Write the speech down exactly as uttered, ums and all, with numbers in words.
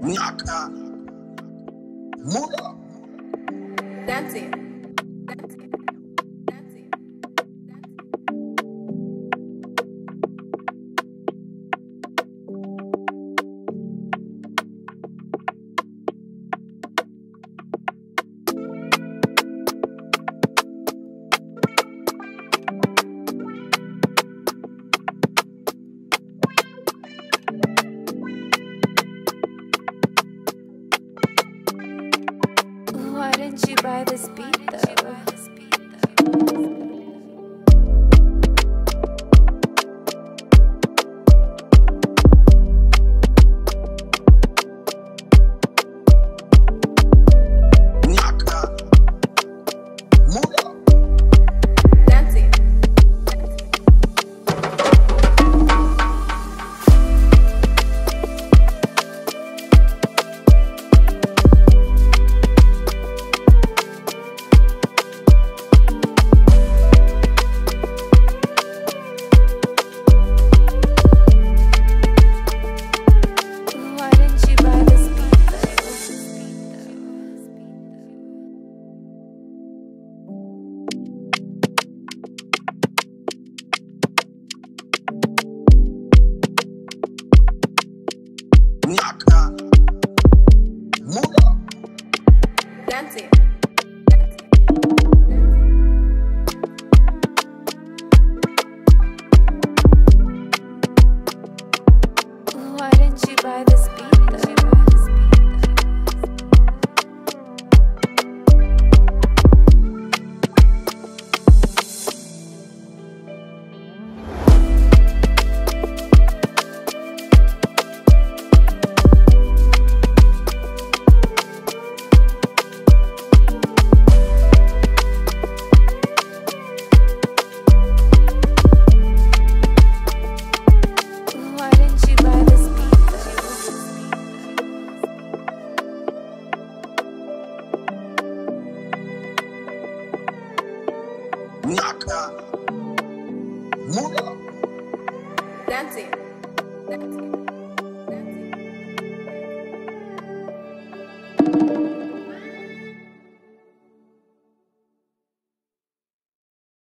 Nyaka. Mula. That's it. Why didn't you buy this beat though? Nyaka. Mula. That's it. Why didn't you buy this beat though? Nyaka. Mula. That's it. Why didn't you buy this beat though? Why didn't you buy this beat though? Nyaka. Mula. That's it. That's it. That's it.